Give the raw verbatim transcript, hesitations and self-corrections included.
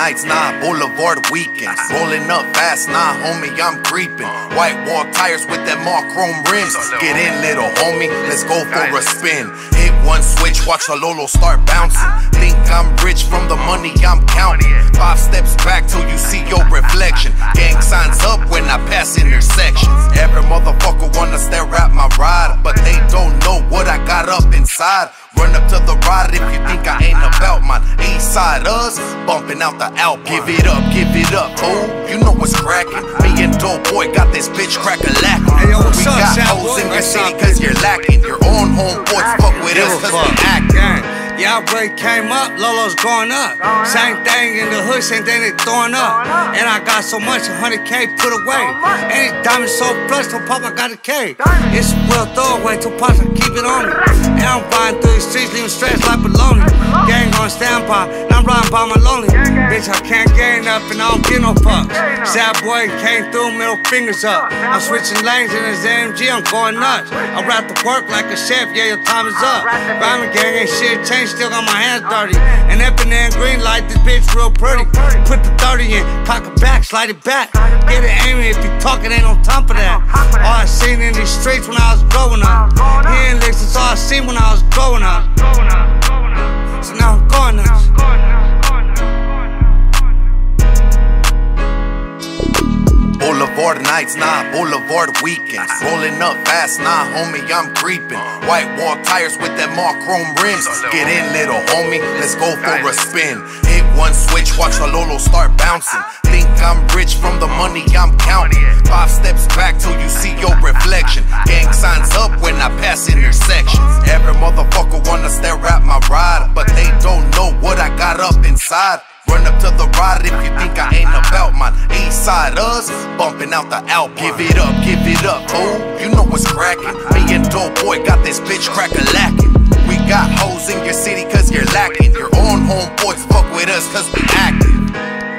nights, nah, Boulevard weekends. Rolling up fast, nah, homie, I'm creeping. White wall tires with that mark chrome rims. Get in, little homie, let's go for a spin. Hit one switch, watch the Lolo start bouncing. Think I'm rich from the money I'm counting. Five steps back till you see your reflection. Gang signs up when I pass intersections. Every motherfucker wanna stare at my ride, but they don't know what I got up inside. Run up to the ride if you think I ain't about mine. East side us, bumping out the Alpine. Give it up, give it up, fool. You know what's cracking. Me and Doeboi got this bitch crack-a-lackin'. Hey, yo, what's we up, got Sadboy? hoes in your city cause you're lacking. Your own homeboys fuck with us cause we actin'. Yeah, I break came up, Lolo's going up. Same thing in the hood, same thing they throwing up. And I got so much, one hundred K put away. And these diamonds so flush, till Papa got a K. It's a real throwaway, till Papa keep it on me. And I'm riding through the streets, leaving stressed like baloney. Gang on standby, and I'm riding by my lonely. Bitch, I can't gain up and I don't get no fucks. Sadboy came through, middle fingers up. I'm switching lanes in this A M G, I'm going nuts. I rap the work like a chef, yeah, your time is up. Rhyming gang ain't shit changed. Still got my hands dirty. And if in there green light, this bitch real pretty. Put the thirty in, cock it back, slide it back. Get it aiming, if you talking, ain't no time for that. All I seen in these streets when I was growing up. Hearing licks, that's all I seen when I was growing up. So now I'm going nuts. Boulevard nights, nah, Boulevard weekends. Rolling up fast, nah, homie, I'm creeping. White wall tires with that mark chrome rims. Get in, little homie, let's go for a spin. Hit one switch, watch the Lolo start bouncing. Think I'm rich from the money I'm counting. Five steps back till you see your reflection. Gang signs up when I pass intersections. Every motherfucker wanna stare at my ride, but they don't know what I got up inside. Run up to the ride if you think I ain't about mine. East side us, bumping out the Alpine. Give it up, give it up, fool. You know what's cracking. Me and Doeboi got this bitch crack-a-lackin'. We got hoes in your city cause you're lacking. Your own homeboys fuck with us cause we active.